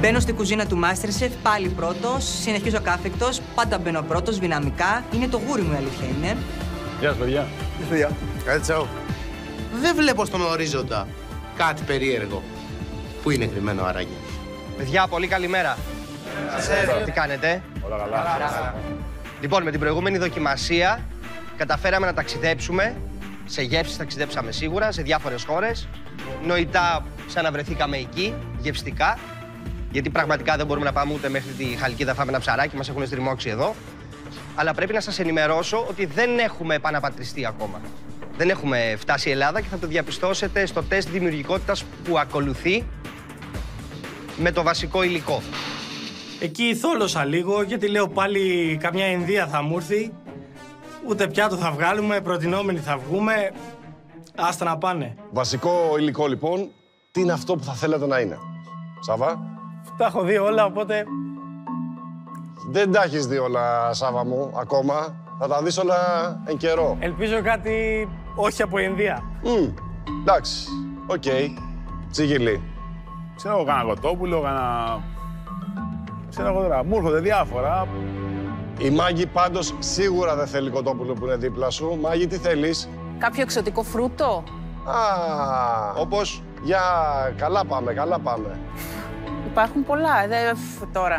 Μπαίνω στην κουζίνα του Masterchef, πάλι πρώτος, συνεχίζω κάθεκτος, πάντα μπαίνω πρώτος, δυναμικά. Είναι το γούρι μου, η αλήθεια είναι. Γεια σας, παιδιά. Γεια σας, τσαου. Δεν βλέπω στον ορίζοντα κάτι περίεργο. Πού είναι κρυμμένο άραγε? Παιδιά, πολύ καλημέρα. Τι κάνετε? Όλα καλά. Λοιπόν, με την προηγούμενη δοκιμασία καταφέραμε να ταξιδέψουμε. Σε γεύσεις ταξιδέψαμε σίγουρα, σε διάφορες χώρες. Νοητά ξαναβρεθήκαμε εκεί, γευστικά. Γιατί πραγματικά δεν μπορούμε να πάμε ούτε μέχρι τη Χαλκίδα, φάμε ένα ψαράκι, μας έχουν στριμώξει εδώ. Αλλά πρέπει να σας ενημερώσω ότι δεν έχουμε επαναπατριστεί ακόμα. Δεν έχουμε φτάσει η Ελλάδα και θα το διαπιστώσετε στο τεστ δημιουργικότητας που ακολουθεί με το βασικό υλικό. Εκεί θόλωσα λίγο, γιατί λέω πάλι καμιά Ινδία θα μου έρθει. Ούτε πιάτο θα βγάλουμε, προτινόμενοι θα βγούμε. Άστα να πάνε. Βασικό υλικό, λοιπόν, τι είναι αυτό που θα θέλετε να είναι? Σάβα. Τα έχω δει όλα, οπότε... Δεν τα έχεις δει όλα, Σάβα μου, ακόμα. Θα τα δεις όλα εν καιρό. Ελπίζω κάτι όχι από Ινδία. Εντάξει, οκ. Τσιγιλί. Ξέρω εγώ κάνα κοτόπουλο, κάνα... Ξέρω εγώ τώρα, μου έρχονται διάφορα. Η Μάγκη πάντως σίγουρα δεν θέλει κοτόπουλο που είναι δίπλα σου. Μάγκη, τι θέλεις? Κάποιο εξωτικό φρούτο. Όπως? Για, καλά πάμε, καλά πάμε. Υπάρχουν πολλά, τώρα.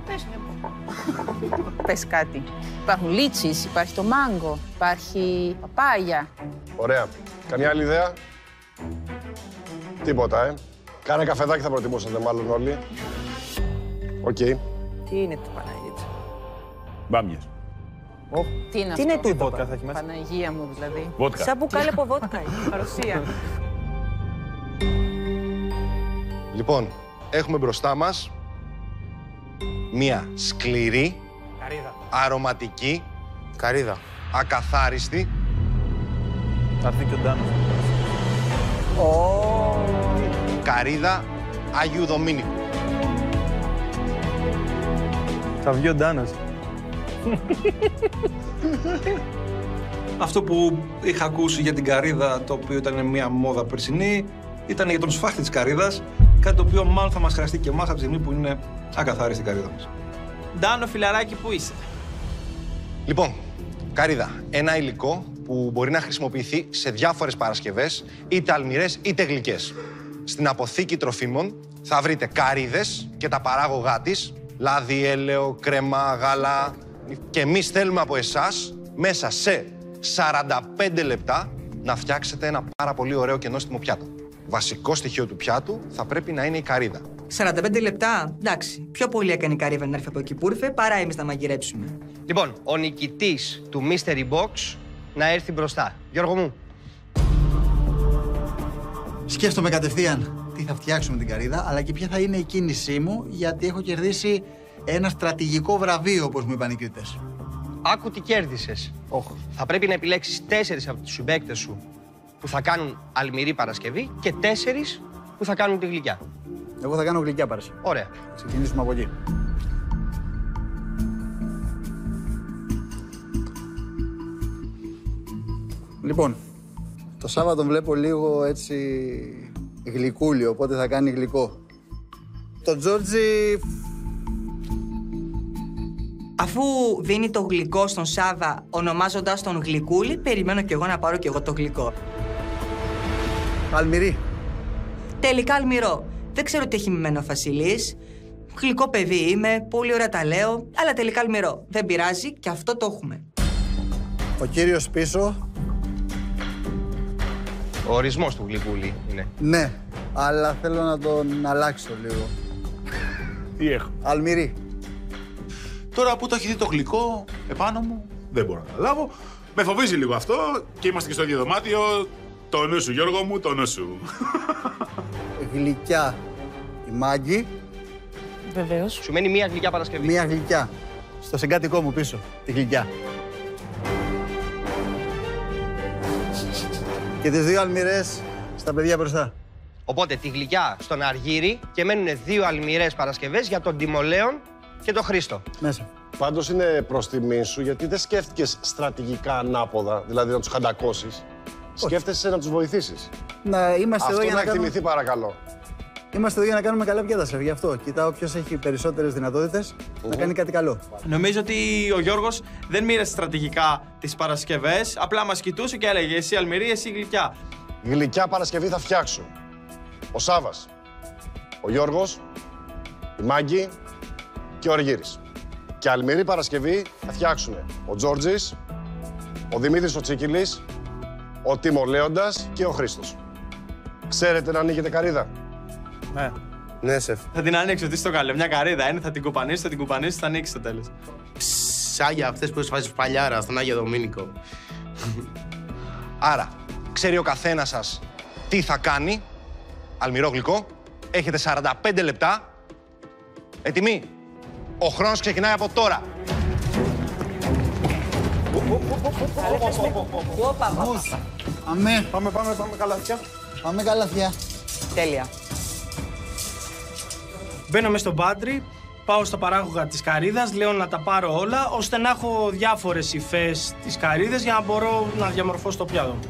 Πες κάτι. Υπάρχουν λίτσις, υπάρχει το μάγκο, υπάρχει παπάγια. Ωραία. Καμιά άλλη ιδέα? Τίποτα, Κάνε καφεδάκι θα προτιμούσατε μάλλον όλοι. Οκ. Τι είναι το Παναγίτσα? Μπάμιες. Τι είναι Τι αυτό? είναι το βότκα θα έχει μέσα? Παναγία μου δηλαδή. Βότκα. Σαν μπουκάλι από βότκα είναι. Παρουσία. Λοιπόν, έχουμε μπροστά μας μία σκληρή, Καρύδα. αρωματική, Καρύδα. ακαθάριστη, Θα έρθει και ο Ντάνος. καρύδα Αγίου Δομήνικου. Θα βγει ο Ντάνος. Αυτό που είχα ακούσει για την καρύδα, το οποίο ήταν μια μόδα περσινή, ήταν για τον σφάχτη της καρύδας, κάτι το οποίο μάλλον θα μας χρειαστεί και εμάς από τη στιγμή που είναι ακαθάριστη η καρύδα μας. Ντάνο, φιλαράκι, πού είσαι? Λοιπόν, καρύδα, ένα υλικό που μπορεί να χρησιμοποιηθεί σε διάφορες παρασκευές, είτε αλμυρές είτε γλυκές. Στην αποθήκη τροφίμων θα βρείτε καρύδες και τα παράγωγά της, λάδι, έλαιο, κρέμα, γάλα. Και εμείς θέλουμε από εσάς μέσα σε 45 λεπτά να φτιάξετε ένα πάρα πολύ ωραίο και νόστιμο πιάτο. Βασικό στοιχείο του πιάτου θα πρέπει να είναι η καρύδα. 45 λεπτά, εντάξει. Πιο πολύ έκανε η καρύδα να έρθει από εκεί που ήρθε, παρά εμείς να μαγειρέψουμε. Λοιπόν, ο νικητής του Mystery Box να έρθει μπροστά. Γιώργο μου. Σκέφτομαι κατευθείαν τι θα φτιάξουμε την καρύδα, αλλά και ποια θα είναι η κίνησή μου, γιατί έχω κερδίσει ένα στρατηγικό βραβείο, όπως μου είπαν οι κριτές. Άκου τι κέρδισες. Θα πρέπει να επιλέξεις 4 από τους συμπαίκτες σου που θα κάνουν αλμυρή Παρασκευή και 4 που θα κάνουν τη γλυκιά. Εγώ θα κάνω γλυκιά Παρασκευή. Ωραία. Ξεκινήσουμε από εκεί. Λοιπόν, το Σάββατο βλέπω λίγο έτσι γλυκούλιο, οπότε θα κάνει γλυκό. Το Τζόρτζι... Αφού δίνει το γλυκό στον Σάβα ονομάζοντας τον Γλυκούλη, περιμένω κι εγώ να πάρω κι εγώ το γλυκό. Αλμυρί. Τελικά αλμυρό. Δεν ξέρω τι έχει μημένο ο Φασιλής. Γλυκό παιδί είμαι, πολύ ωραία τα λέω, αλλά τελικά αλμυρό. Δεν πειράζει και αυτό το έχουμε. Ο κύριος πίσω. Ο ορισμός του γλυκούλη είναι. Ναι, αλλά θέλω να τον αλλάξω λίγο. Τι έχω? Αλμυρί. Τώρα που το έχει δει το γλυκό επάνω μου, δεν μπορώ να καταλάβω. Με φοβίζει λίγο αυτό και είμαστε και στο ίδιο δωμάτιο. Το νου σου, Γιώργο μου, το νου σου. Γλυκιά η Μάγκη. Βεβαίως. Σου μένει μία γλυκιά Παρασκευή. Μία γλυκιά. Στο συγκάτοικό μου πίσω, τη γλυκιά. Και τις 2 αλμυρές στα παιδιά μπροστά. Οπότε τη γλυκιά στον Αργύρι και μένουν 2 αλμυρές Παρασκευές για τον Τιμολέον και τον Χρήστο. Μέσα. Πάντως είναι προς τιμή σου, γιατί δεν σκέφτηκες στρατηγικά ανάποδα, δηλαδή να τους χαντακώσεις. Σκέφτεσαι να τους βοηθήσεις. Να είμαστε Αυτό εδώ για να να κάνουμε... εκτιμηθεί, παρακαλώ. Είμαστε εδώ για να κάνουμε καλά πιάτα, σεφ. Γι' αυτό κοιτάω ποιος έχει περισσότερες δυνατότητες να κάνει κάτι καλό. Νομίζω ότι ο Γιώργος δεν μοίρασε στρατηγικά τις Παρασκευές. Απλά μας κοιτούσε και έλεγε εσύ Αλμυρή, εσύ γλυκιά. Γλυκιά Παρασκευή θα φτιάξουν ο Σάβας, ο Γιώργος, η Μάγκη και ο Αργύρης. Και Αλμυρή Παρασκευή θα φτιάξουν ο Τζόρτζης, ο Δημήτρης ο Τσίκυλης, ο Τίμο Λέοντας και ο Χρήστος. Ξέρετε να ανοίγετε καρύδα? Ναι. Ναι, σεφ. Θα την ανοίξω, τι στο καλό. Μια καρύδα είναι, θα την κουπανίσει, θα ανοίξει στο τέλος. Σάγια αυτές που έσφαζες παλιάρα στον Άγιο Δομήνικο. Άρα, ξέρει ο καθένας σας τι θα κάνει. Αλμυρό γλυκό, έχετε 45 λεπτά. Έτοιμοι? Ο χρόνος ξεκινάει από τώρα. Αμέ. Πάμε καλάθια. Πάμε καλάθια. Τέλεια. Μπαίνω μες στο μπάντρι, πάω στα παράγωγα της καρύδας, λέω να τα πάρω όλα, ώστε να έχω διάφορες υφές της καρύδας για να μπορώ να διαμορφώσω το πιάτο μου.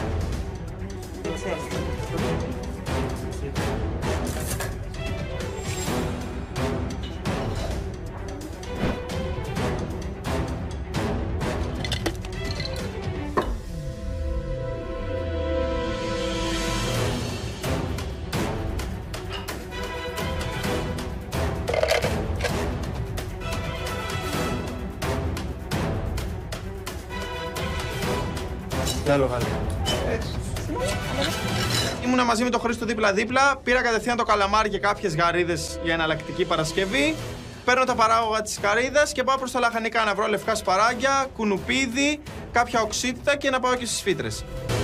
Ήμουνα μαζί με τον Χρήστο δίπλα-δίπλα. Πήρα κατευθείαν το καλαμάρι και κάποιες γαρίδες για εναλλακτική Παρασκευή. Παίρνω τα παράγωγα της καρύδας και πάω προς τα λαχανικά να βρω λευκά σπαράγγια, κουνουπίδι, κάποια οξύτητα και να πάω και στις φύτρες.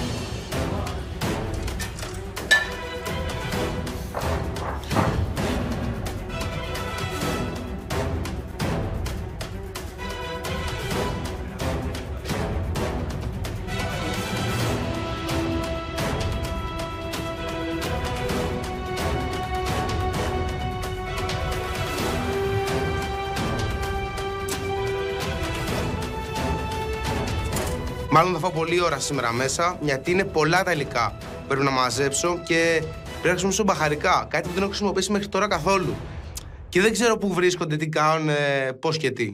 Μάλλον θα φάω πολλή ώρα σήμερα μέσα, γιατί είναι πολλά τα υλικά. Πρέπει να μαζέψω και πρέπει να χρησιμοποιήσω μπαχαρικά. Κάτι που δεν έχω χρησιμοποιήσει μέχρι τώρα καθόλου. Και δεν ξέρω πού βρίσκονται, τι κάνουν, πώς και τι.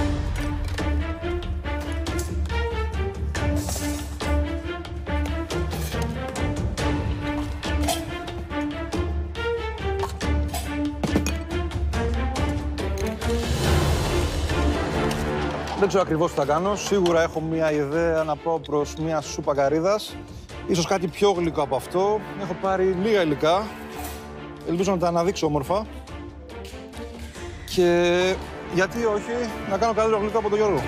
Δεν ξέρω ακριβώς τι θα κάνω. Σίγουρα έχω μια ιδέα να πάω προς μια σούπα καρύδας. Ίσως κάτι πιο γλυκό από αυτό. Έχω πάρει λίγα υλικά. Ελπίζω να τα αναδείξω όμορφα. Και γιατί όχι, να κάνω καλύτερο γλυκό από τον Γιώργο.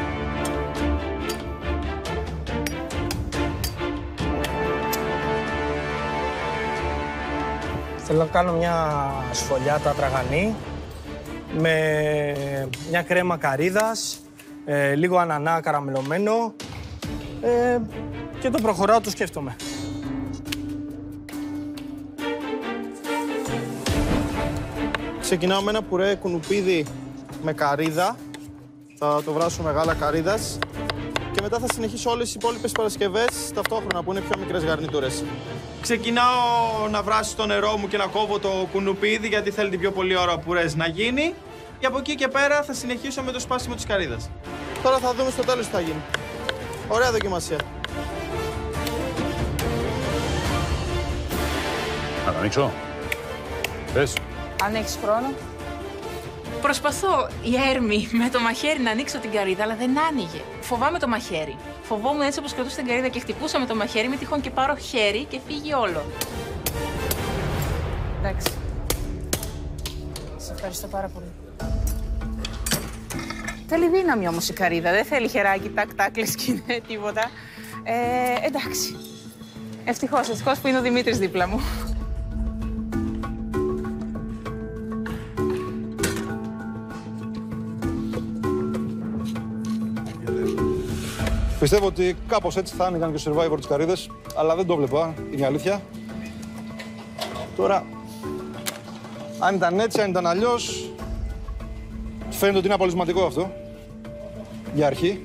Θέλω να κάνω μια σφολιάτα τραγανή με μια κρέμα καρύδας, λίγο ανανά καραμελωμένο και το προχωράω, το σκέφτομαι. Ξεκινάω με ένα πουρέ κουνουπίδι με καρύδα. Θα το βράσω μεγάλα καρύδας. Και μετά θα συνεχίσω όλες τις υπόλοιπες Παρασκευές ταυτόχρονα που είναι πιο μικρές γαρνιτούρες. Ξεκινάω να βράσω το νερό μου και να κόβω το κουνουπίδι γιατί θέλει την πιο πολύ ώρα πουρές να γίνει. Και από εκεί και πέρα θα συνεχίσω με το σπάσιμο της καρύδας. Τώρα θα δούμε στο τέλος τι θα γίνει. Ωραία δοκιμασία. Να τα ανοίξω. Πες. Αν έχεις χρόνο. Προσπαθώ η Έρμη με το μαχαίρι να ανοίξω την καρύδα, αλλά δεν άνοιγε. Φοβάμαι το μαχαίρι. Φοβόμουν έτσι όπως κρατούσα την καρύδα και χτυπούσα με το μαχαίρι, μη τυχόν και πάρω χέρι και φύγει όλο. Εντάξει. Σε ευχαριστώ πάρα πολύ. Θέλει δύναμη όμως η καρύδα, δεν θέλει χεράκι, τάκ, λες και είναι τίποτα. Εντάξει. Ευτυχώς που είναι ο Δημήτρης δίπλα μου. Πιστεύω ότι κάπως έτσι θα άνοιγαν και ο Survivor τις καρύδες, αλλά δεν το βλέπα, είναι η αλήθεια. Τώρα, αν ήταν έτσι, αν ήταν αλλιώς, φαίνεται ότι είναι απολυσματικό αυτό, για αρχή.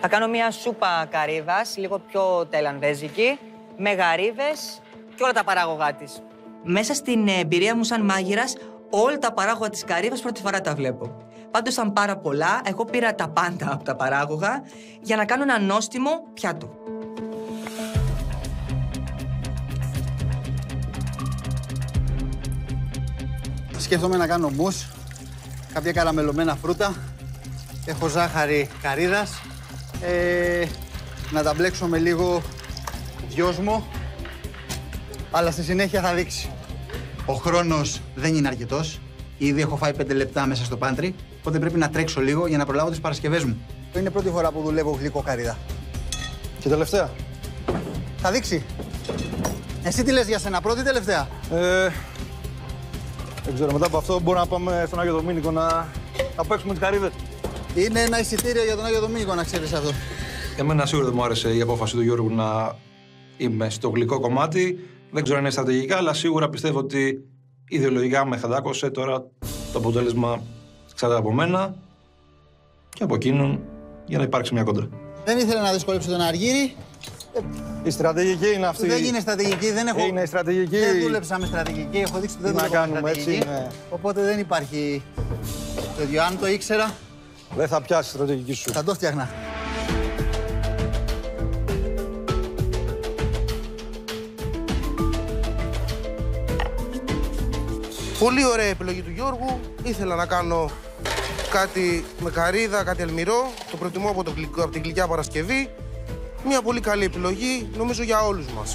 Θα κάνω μια σούπα καρύδας, λίγο πιο ταϊλανδέζικη, με γαρίδες και όλα τα παράγωγά της. Μέσα στην εμπειρία μου σαν μάγειρας, όλα τα παράγωγα της καρύδας πρώτη φορά τα βλέπω. Πάντως ήταν πάρα πολλά, εγώ πήρα τα πάντα από τα παράγωγα για να κάνω ένα νόστιμο πιάτο. Σκέφτομαι να κάνω μους, κάποια καραμελωμένα φρούτα. Έχω ζάχαρη καρύδας. Να τα μπλέξω με λίγο δυόσμο. Αλλά στη συνέχεια θα δείξει. Ο χρόνος δεν είναι αρκετός. Ήδη έχω φάει 5 λεπτά μέσα στο πάντρι, οπότε πρέπει να τρέξω λίγο για να προλάβω τις Παρασκευές μου. Είναι πρώτη φορά που δουλεύω γλυκό καρύδα. Και τελευταία. Θα δείξει. Εσύ τι λες για σένα, πρώτη ή τελευταία? Δεν ξέρω, μετά από αυτό μπορούμε να πάμε στον Άγιο Δομήνικο να παίξουμε τις καρύδες. Είναι ένα εισιτήριο για τον Άγιο Δομήνικο, να ξέρεις αυτό. Εμένα σίγουρα δεν μου άρεσε η απόφαση του Γιώργου να είμαι στο γλυκό κομμάτι. Δεν ξέρω αν είναι στρατηγικά, αλλά σίγουρα πιστεύω ότι ιδεολογικά με χαντάκωσε. Τώρα το αποτέλεσμα εξαρτάται από μένα και από εκείνον για να υπάρξει μια κόντρα. Δεν ήθελα να δυσκολέψω τον Αργύρη. Η στρατηγική είναι αυτή. Δεν είναι στρατηγική, δεν έχω. Είναι στρατηγική. Δεν δούλεψα με στρατηγική, έχω δείξει ότι δεν δούλεψα με στρατηγική. Έτσι, ναι. Οπότε δεν υπάρχει το ίδιο. Αν το ήξερα. Δεν θα πιάσει τη στρατηγική σου. Θα το φτιάχνα. Πολύ ωραία επιλογή του Γιώργου. Ήθελα να κάνω κάτι με καρύδα, κάτι αλμυρό. Το προτιμώ από την γλυκιά Παρασκευή. Μια πολύ καλή επιλογή, νομίζω, για όλους μας.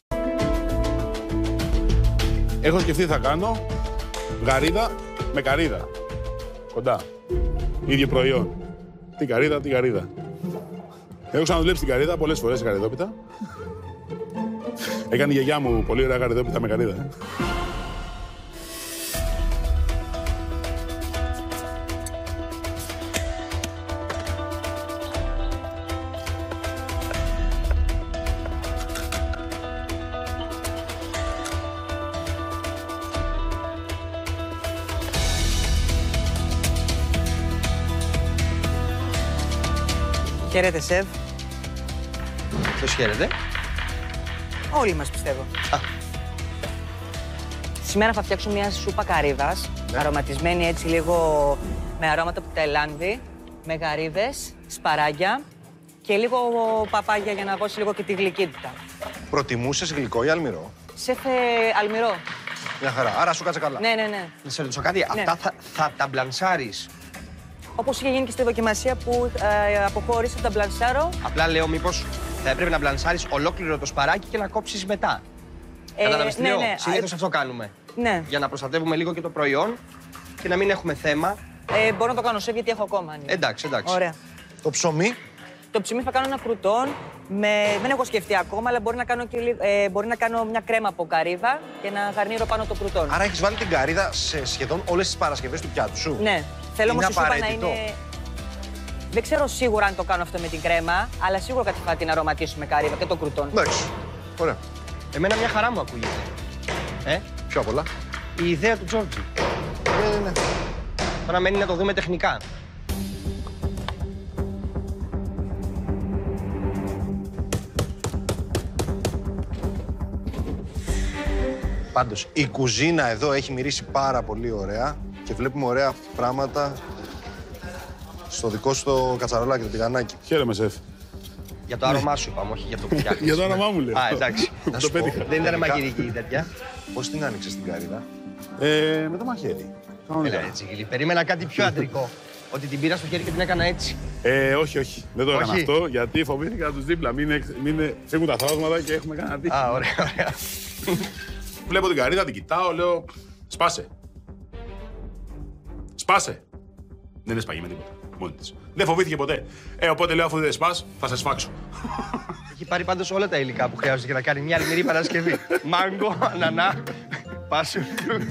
Έχω σκεφτεί θα κάνω γαρίδα με καρύδα. Κοντά. Ίδιο προϊόν. Τι καρύδα, τι καρύδα. Έχω ξαναδουλέψει την καρύδα πολλές φορές, καρυδόπιτα. Έκανε η γιαγιά μου πολύ ωραία καρυδόπιτα με καρύδα. Χαίρετε, σεφ. Ποιος χαίρετε? Όλοι μας, πιστεύω. Σήμερα θα φτιάξω μια σούπα καρύδας, αρωματισμένη έτσι λίγο με αρώματα από Ταϊλάνδη, με γαρίδες, σπαράγγια και λίγο παπάγια για να δώσει λίγο και τη γλυκύτητα. Προτιμούσες γλυκό ή αλμυρό? Σεφ, αλμυρό. Μια χαρά. Άρα σου κάτσε καλά. Ναι. Να σε ρωτήσω κάτι, αυτά θα τα μπλανσάρεις? Όπως είχε γίνει και στη δοκιμασία που αποχώρησα τα μπλανσάρω. Απλά λέω μήπως θα έπρεπε να μπλανσάρεις ολόκληρο το σπαράκι και να κόψεις μετά. Κατάλαβες τι λέω? Συνήθως αυτό κάνουμε. Ναι. Για να προστατεύουμε λίγο και το προϊόν και να μην έχουμε θέμα. Μπορώ να το κάνω σεφ γιατί έχω ακόμα. Εντάξει. Ωραία. Το ψωμί? Το ψωμί θα κάνω ένα κρουτόν. Δεν έχω σκεφτεί ακόμα, αλλά μπορεί να κάνω μια κρέμα από καρύδα και να γαρνίρω πάνω το κρουτόν. Άρα έχεις βάλει την καρύδα σε σχεδόν όλες τις Παρασκευές του πιάτου σου. Ναι. Θέλω όμως η σούπα να είναι. Δεν ξέρω σίγουρα αν το κάνω αυτό με την κρέμα, αλλά σίγουρα κάτι θα την αρωματίσω με καρύδα και το κρουτόν. Εντάξει. Ωραία. Εμένα μια χαρά μου ακούγεται. Πιο απ' όλα. Η ιδέα του Τζόρτζι. Ναι. Τώρα μένει να το δούμε τεχνικά. Πάντως, η κουζίνα εδώ έχει μυρίσει πάρα πολύ ωραία και βλέπουμε ωραία πράγματα στο δικό σου το κατσαρολάκι, το τηγανάκι. Χαίρομαι, σεφ. Για το άρωμά σου είπαμε, όχι για το που φτιάχνεις. Για το όνομά μου, λέω. Α, εντάξει. Το πέτυχα. Δεν ήταν μαγειρική η τέτοια. Πώς την άνοιξες την καρύδα? Με το μαχαίρι. Έλα έτσι, Γιλή. Περίμενα κάτι πιο αντρικό. Ότι την πήρα στο χέρι και την έκανα έτσι. Όχι. Δεν το έκανα αυτό, γιατί φοβήθηκα να τους δίπλα. Μην φύγουν τα θαύματα και έχουμε κανένα τύχη. Α, ωραία. Βλέπω την καρύδα, την κοιτάω, λέω σπάσε. Σπάσε. Δεν έσπαγε με τίποτα. Μόνη της. Δεν φοβήθηκε ποτέ. Οπότε λέω, αφού δεν σπάς, θα σε σφάξω. Έχει πάρει πάντως όλα τα υλικά που χρειάζεται για να κάνει μια αλμυρή Παρασκευή. Μάγκο, ανανά, πάσου.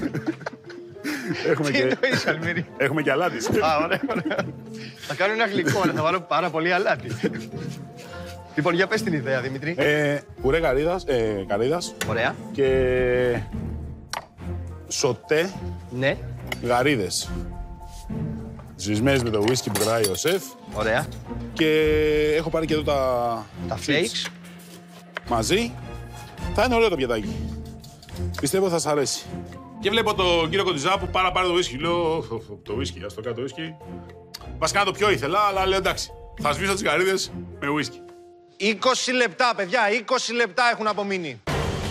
Τι εννοείς αλμυρή? Έχουμε και αλάτι. Α, ωραία. Θα κάνω ένα γλυκό, αλλά θα βάλω πάρα πολύ αλάτι. Λοιπόν, για πες την ιδέα, Δημήτρη. Πουρέ καρύδας. Ωραία. Και σοτέ. Ναι. Γαρίδες. Σβησμένες με το whisky που κρατάει ο σεφ. Ωραία. Και έχω πάρει και εδώ τα flakes. Μαζί. Θα είναι ωραίο το πιατάκι. Πιστεύω θα σας αρέσει. Και βλέπω τον κύριο Κοντιζά που πάρε το whisky. Λέω, το whisky, ας το κάνω το whisky. Βασικά το πιο ήθελα, αλλά λέω εντάξει. Θα σβήσω τις καρύδες με whisky. 20 λεπτά, παιδιά, 20 λεπτά έχουν απομείνει.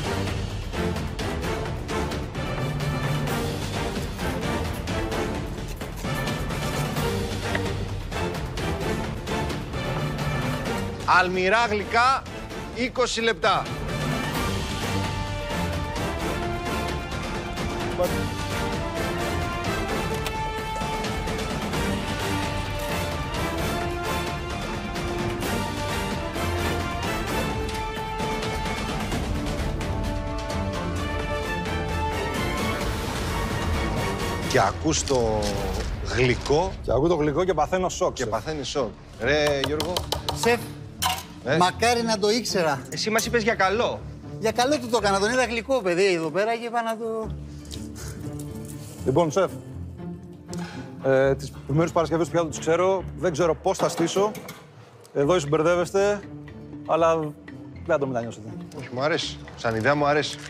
Αλμυρά γλυκά, 20 λεπτά. Και ακούς το γλυκό. Και ακούω το γλυκό και παθαίνω σοκ. Και παθαίνει σοκ. Ρε Γιώργο. Σεφ, μακάρι να το ήξερα. Εσύ μας είπες για καλό. Για καλό του το έκανα. Τον είδα γλυκό παιδί εδώ πέρα και είπα να το... Λοιπόν, σεφ, τις προηγούμενες Παρασκευές του πιάτου τις ξέρω. Δεν ξέρω πώς θα στήσω. Εδώ ίσως μπερδεύεστε, αλλά δεν το μετανιώσετε. Όχι, μου αρέσει. Σαν ιδέα μου αρέσει.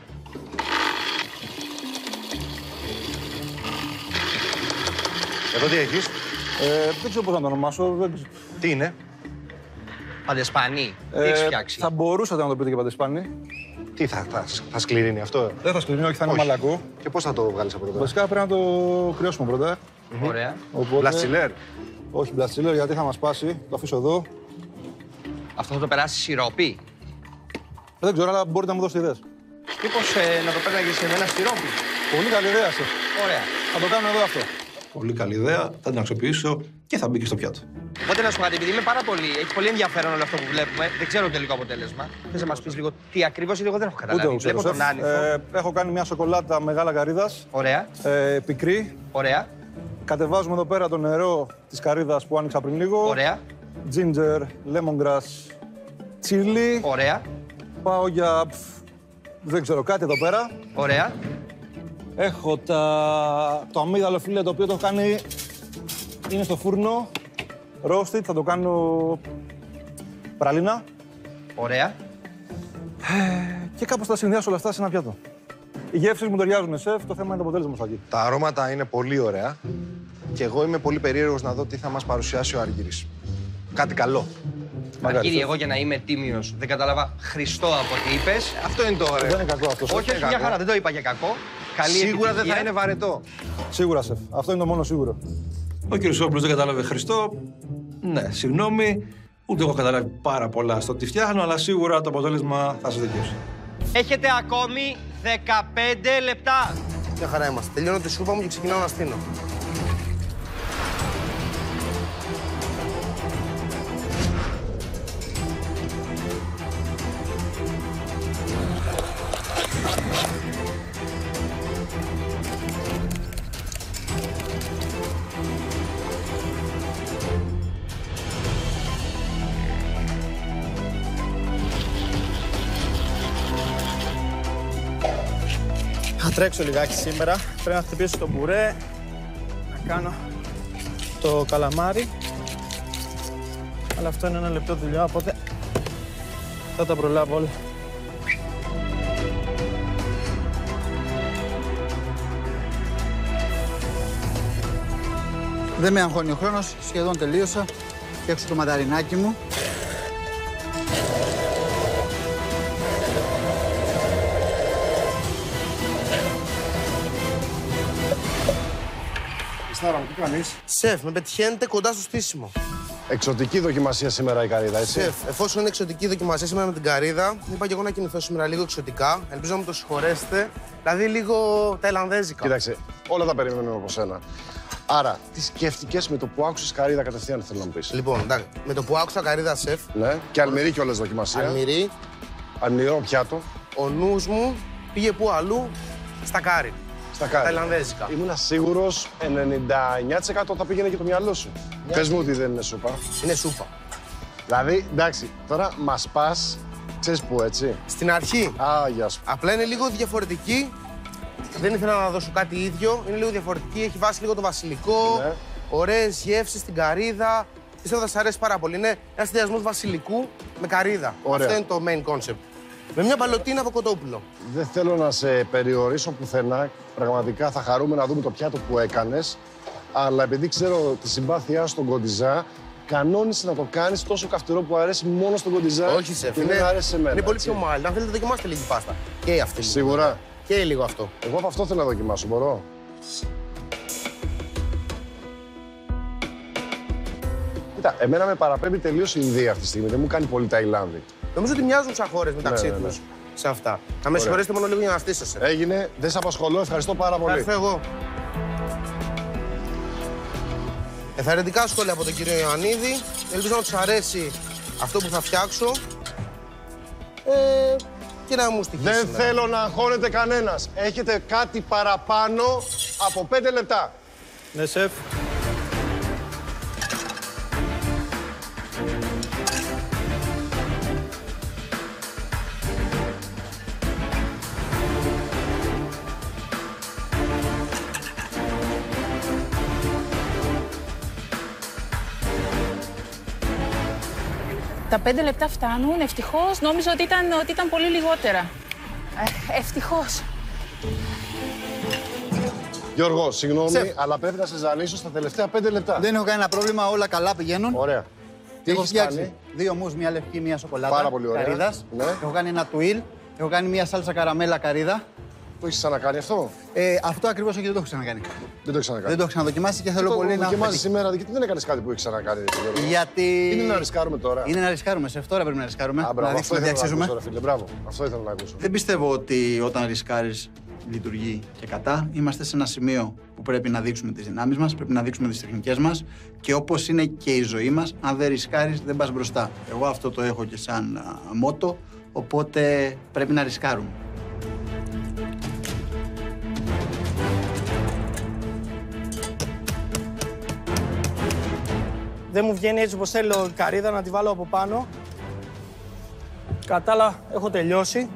Εδώ τι έχεις? Δεν ξέρω πώς να το ονομάσω. Τι είναι? Παντεσπανί. Τι έχεις φτιάξει? Θα μπορούσατε να το πείτε και παντεσπανί. Τι θα σκληρύνει αυτό? Δεν θα σκληρύνει, όχι, θα είναι μαλακό. Και πώς θα το βγάλεις από εδώ? Βασικά πρέπει να το κρυώσουμε πρώτα. Ωραία. Οπότε... Μπλαστσιλέρ. Όχι μπλαστσιλέρ, γιατί θα μας πάσει. Το αφήσω εδώ. Αυτό θα το περάσει σιρόπι? Δεν ξέρω, αλλά μπορείτε να μου δώσετε ιδέες. Μήπως να το παίρναγες σε ένα σιρόπι? Πολύ καλή ιδέα, σεφ. Ωραία. Θα το κάνω εδώ αυτό. Πολύ καλή ιδέα, θα την αξιοποιήσω και θα μπει και στο πιάτο. Οπότε να σου πω κάτι, επειδή έχει πολύ ενδιαφέρον όλο αυτό που βλέπουμε, δεν ξέρω το τελικό αποτέλεσμα. Θες να μας πεις λίγο τι ακριβώς, γιατί εγώ δεν έχω καταλάβει. Ούτε εγώ ξέρω, έχω κάνει μια σοκολάτα μεγάλα καρύδας. Ωραία. Πικρή. Ωραία. Κατεβάζουμε εδώ πέρα το νερό της καρύδας που άνοιξα πριν λίγο. Ωραία. Ginger, lemongrass, chili. Ωραία. Πάω για... δεν ξέρω, κάτι εδώ πέρα. Ωραία. Έχω το αμύγδαλο φίλε, το οποίο το έχω κάνει... είναι στο φούρνο. Roasted, θα το κάνω πραλίνα. Ωραία. Και κάπως θα συνδυάσω όλα αυτά σε ένα πιάτο. Οι γεύσεις μου ταιριάζουν, σεφ, το θέμα είναι το αποτέλεσμα στο εκεί. Τα αρώματα είναι πολύ ωραία και εγώ είμαι πολύ περίεργος να δω τι θα μας παρουσιάσει ο Αργύρης. Κάτι καλό. Κύριε, εγώ για να είμαι τίμιος δεν κατάλαβα Χριστό από ό,τι είπες. Αυτό είναι το ωραίο. Δεν είναι κακό αυτό. Όχι, όχι, μια χαρά, δεν το είπα για κακό. Σίγουρα δεν θα είναι βαρετό. Σίγουρα, σεφ. Αυτό είναι το μόνο σίγουρο. Ο κύριος Όπλος δεν κατάλαβε Χριστό. Ναι, συγγνώμη. Ούτε έχω καταλάβει πάρα πολλά στο τι φτιάχνω, αλλά σίγουρα το αποτέλεσμα θα σας δικαιώσει. Έχετε ακόμη 15 λεπτά. Μια χαρά είμαστε. Τελειώνω τη σούπα μου και ξεκινάω να στείνω. Θα τρέξω λιγάκι σήμερα. Πρέπει να χτυπήσω το μπουρέ, να κάνω το καλαμάρι. Αλλά αυτό είναι ένα λεπτό δουλειά, οπότε θα τα προλάβω όλα. Δεν με αγχώνει ο χρόνος, σχεδόν τελείωσα. Φτιάξω το μανταρινάκι μου. Στάρα μου, τι κάνεις? Σεφ, με πετυχαίνετε κοντά στο στήσιμο. Εξωτική δοκιμασία σήμερα η καρύδα, έτσι. Σεφ, εφόσον είναι εξωτική δοκιμασία σήμερα με την καρύδα, είπα και εγώ να κινηθώ σήμερα λίγο εξωτικά. Ελπίζω να μου το συγχωρέσετε. Δηλαδή λίγο ταϊλανδέζικα. Κοίταξε, όλα τα περιμένουμε από σένα. Άρα, τι σκέφτηκες με το που άκουσες καρύδα κατευθείαν, θέλω να μου πεις. Λοιπόν, εντάξει, με το που άκουσα καρύδα, σεφ. Ναι, και αλμυρή κιόλας δοκιμασία. Αλμυρή. Αλμυρό πιάτο. Ο νους μου πήγε που αλλού, στα κάρι. Στα κάρι. Ταϊλανδέζικα. Ήμουνα σίγουρος 99% θα πήγαινε και το μυαλό σου. Πες μου ότι δεν είναι σούπα. Είναι σούπα. Δηλαδή, εντάξει, τώρα μας πας, ξέρεις πού, έτσι. Στην αρχή. Α, γεια σου. Απλά είναι λίγο διαφορετική. Δεν ήθελα να δώσω κάτι ίδιο. Είναι λίγο διαφορετική. Έχει βάσει λίγο το βασιλικό. Ναι. ωραίες γεύσεις στην καρύδα. Πιστεύω θα σας αρέσει πάρα πολύ. Είναι ένας συνδυασμός βασιλικού με καρύδα. Ωραία. Αυτό είναι το main concept. Με μια μπαλωτίνα από κοτόπουλο. Δεν θέλω να σε περιορίσω πουθενά. Πραγματικά θα χαρούμε να δούμε το πιάτο που έκανες. Αλλά επειδή ξέρω τη συμπάθειά στον κοντιζά, κανόνισε να το κάνεις τόσο καυτερό που αρέσει μόνο στον κοντιζά. Όχι, σεφ. Και δεν αρέσει σε μένα. Είναι πολύ έτσι. πιο mild. Αν θέλετε, δοκιμάστε λίγη πάστα. Και αυτή. Σίγουρα. Και λίγο αυτό. Εγώ από αυτό θέλω να δοκιμάσω. Μπορώ. Κοίτα, εμένα με παραπέμπει τελείως η Ινδία αυτή τη στιγμή. Δεν μου κάνει πολύ Ταϊλάνδη. Νομίζω ότι μοιάζουν σαν χώρες μεταξύ Ναι, ναι, ναι. τους. Σε αυτά. Θα με συγχωρέσετε μόνο λίγο για να στήσετε. Έγινε. Δεν σε απασχολώ. Ευχαριστώ πάρα πολύ. Ευχαριστώ εγώ. Εθαρρυντικά σχόλια από τον κύριο Ιωαννίδη. Ελπίζω να τους αρέσει αυτό που θα φτιάξω. Και να μου στοιχήσει. Δεν θέλω να αγχώνεται κανένας. Έχετε κάτι παραπάνω από 5 λεπτά. Ναι, σεφ. Τα 5 λεπτά φτάνουν. Ευτυχώς. Νόμιζα ότι ήταν πολύ λιγότερα. Ευτυχώς. Γιώργο, συγγνώμη, αλλά πρέπει να σε ζαλίσω στα τελευταία 5 λεπτά. Δεν έχω κανένα πρόβλημα, όλα καλά πηγαίνουν. Ωραία. Τι Έχω έχεις φτιάξει κάνει? 2 μους, μια λευκή, μια σοκολάτα. Πάρα πολύ ωραία. Καρύδας. Ναι. Έχω κάνει ένα τουίλ. Έχω κάνει μια σάλτσα καραμέλα καρύδα. Το έχεις ξανακάνει αυτό? Αυτό ακριβώς όχι, δεν το έχω ξανακάνει. Δεν το έχεις ξανακάνει. Δεν το έχω ξαναδοκιμάσει και θέλω πολύ να. δοκιμάζεις σήμερα, γιατί δεν έκανες κάτι που έχεις ξανακάνει, Γιώργο? Γιατί. Είναι να ρισκάρουμε τώρα. Είναι να ρισκάρουμε. Σε τώρα πρέπει να ρισκάρουμε. Α, μπράβο, να αυτό δείξουμε ότι ήθελα να αξίζουμε. ακούσω, ρε φίλε. Μπράβο. Αυτό ήθελα να ακούσω. Δεν πιστεύω ότι όταν ρισκάρεις λειτουργεί και κατά. Είμαστε σε ένα σημείο που πρέπει να δείξουμε τις δυνάμεις μας, πρέπει να δείξουμε τις τεχνικές μας και όπως είναι και η ζωή μας, αν δεν ρισκάρεις δεν πας μπροστά. Εγώ αυτό το έχω και σαν μότο, οπότε πρέπει να ρισκάρουμε. Δεν μου βγαίνει έτσι όπως θέλω η καρύδα να τη βάλω από πάνω. Κατά άλλα, έχω τελειώσει.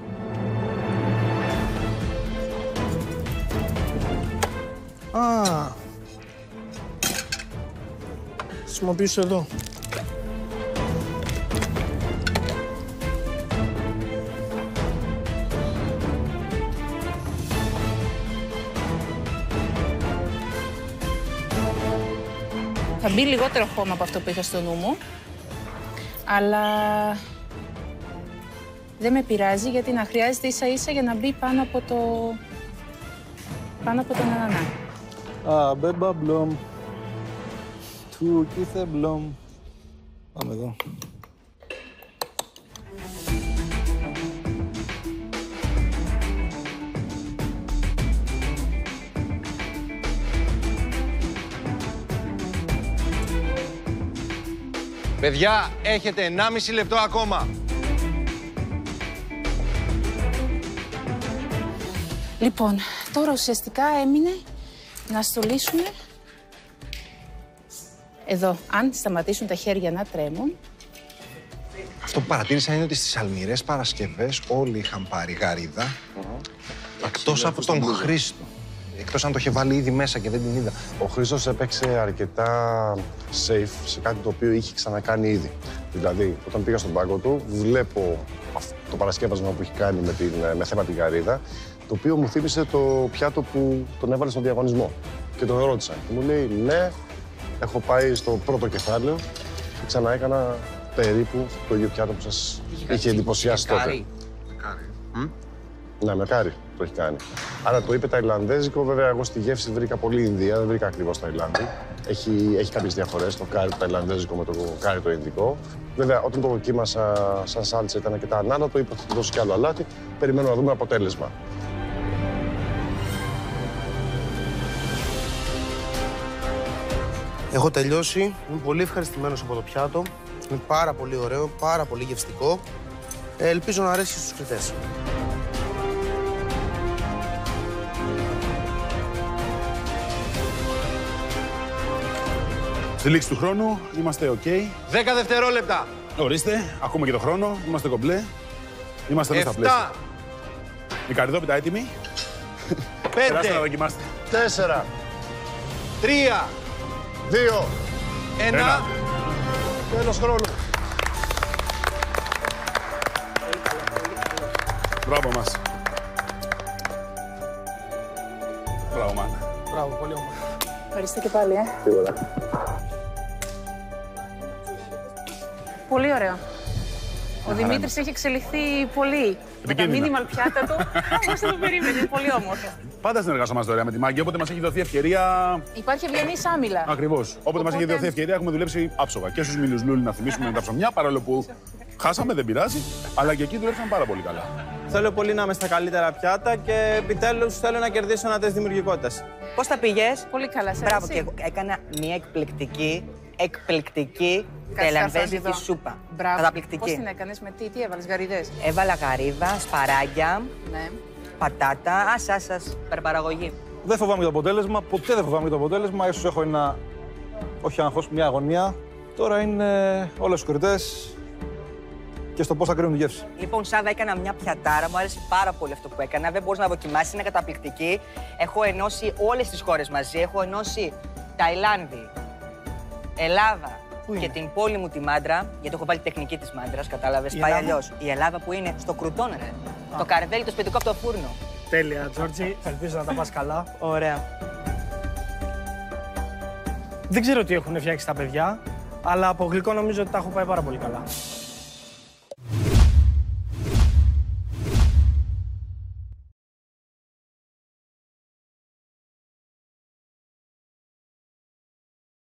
Χρησιμοποιήσω εδώ. Θα μπει λιγότερο χώμα από αυτό που είχα στο νου μου. Αλλά δεν με πειράζει γιατί να χρειάζεται ίσα ίσα για να μπει πάνω από τον ανανά. Μπέμπα μπλομ. Του κίθε μπλομ. Πάμε εδώ. Παιδιά, έχετε 1,5 λεπτό ακόμα. Λοιπόν, τώρα ουσιαστικά έμεινε να στολίσουμε εδώ. Αν σταματήσουν τα χέρια να τρέμουν. Αυτό που παρατήρησα είναι ότι στις αλμυρές Παρασκευές όλοι είχαν πάρει γαρίδα, εκτός από τον Χρήστο. Εκτός αν το είχε βάλει ήδη μέσα και δεν την είδα. Ο Χρήστος έπαιξε αρκετά safe σε κάτι το οποίο είχε ξανακάνει ήδη. Δηλαδή, όταν πήγα στον πάγκο του, βλέπω το παρασκεύασμα που έχει κάνει με θέμα την καρύδα, το οποίο μου θύμισε το πιάτο που τον έβαλε στον διαγωνισμό. Και τον ρώτησα. Και μου λέει, ναι, έχω πάει στο πρώτο κεφάλαιο και ξαναέκανα περίπου το ίδιο πιάτο που σας είχε εντυπωσιάσει τότε. Ναι, με κάρι το έχει κάνει. Άρα το είπε ταϊλανδέζικο, βέβαια εγώ στη γεύση βρήκα πολύ Ινδία, δεν βρήκα ακριβώς Ταϊλάνδη. Έχει κάποιες διαφορές το κάρι το ταϊλανδέζικο με το κάρι το Ινδικό. Βέβαια, όταν το δοκίμασα σαν σάλτσα ήταν αρκετά ανάλατο, είπα ότι θα δώσει κι άλλο αλάτι. Περιμένω να δούμε αποτέλεσμα. Έχω τελειώσει. Είμαι πολύ ευχαριστημένος από το πιάτο. Είναι πάρα πολύ ωραίο, πάρα πολύ γευστικό. Ελπίζω να αρέσει στους κριτές. Στη λήξη του χρόνου είμαστε OK. 10 δευτερόλεπτα. Ορίστε, ακούμε και το χρόνο. Είμαστε κομπλέ. Είμαστε μέσα στα πλαίσια. Η καρυδόπιτα έτοιμη. 5. Περάστε να δοκιμάστε. 4. 3. 2, 1. Τέλος χρόνου. Μπράβο μας. Μπράβο, Μάνα. Μπράβο, πολύ όμορφα. Ευχαριστώ και πάλι, Τίποτα. Πολύ ωραίο. Ο Δημήτρης έχει εξελιχθεί πολύ. Με τα μίνιμαλ πιάτα του, όπως δεν το περίμενε. Πολύ όμορφο. Πάντα συνεργαζόμαστε ωραία με τη Μάγκη, όποτε μας έχει δοθεί ευκαιρία. Υπάρχει ευγενής άμυλα. Ακριβώς. Όποτε μας έχει δοθεί ευκαιρία, έχουμε δουλέψει άψογα. Και στους Μήλους Λούλη να θυμίσουμε με τα ψωμιά, παρόλο που χάσαμε, δεν πειράζει, αλλά και εκεί δουλέψαμε πάρα πολύ καλά. Θέλω πολύ να είμαι στα καλύτερα πιάτα και επιτέλους θέλω να κερδίσω ένα τεστ δημιουργικότητας. Πώς τα πήγες? Πολύ καλά, σε Μπράβο, και εγώ έκανα μια εκπληκτική ταϊλανδέζικη σούπα. Μπράβο. Καταπληκτική. Πώς την έκανες, με τι έβαλες, γαριδές? Έβαλα γαρίδα, σπαράγγια, Ναι. πατάτα, ασάσας, περπαραγωγή. Δεν φοβάμαι για το αποτέλεσμα, ποτέ δεν φοβάμαι για το αποτέλεσμα. Ίσως έχω ένα, όχι άγχος, μια αγωνία. Τώρα είναι όλες κριτές και στο πώς θα κρίνουν τη γεύση. Λοιπόν, Σάβα, έκανα μια πιατάρα. Μου άρεσε πάρα πολύ αυτό που έκανα. Δεν μπορείς να δοκιμάσεις, είναι καταπληκτική. Έχω ενώσει όλες τις χώρες μαζί. Έχω ενώσει Ταϊλάνδη, Ελλάδα και την πόλη μου τη Μάντρα. Γιατί έχω βάλει τη τεχνική της Μάντρας, κατάλαβες. Πάει αλλιώς. Η Ελλάδα που είναι στο Κρουτόν, ρε. Το καρβέλι, το σπιτικό από το φούρνο. Τέλεια, Τζόρτζι. Ελπίζω να τα πας καλά. Ωραία. Δεν ξέρω τι έχουν φτιάξει τα παιδιά, αλλά από γλυκό νομίζω ότι τα έχω πάει πάρα πολύ καλά.